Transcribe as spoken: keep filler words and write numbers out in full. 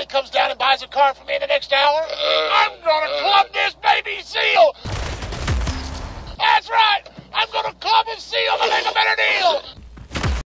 comes down and buys a car for me in the next hour, I'm gonna club this baby seal. That's right. I'm gonna club his seal to make a better deal.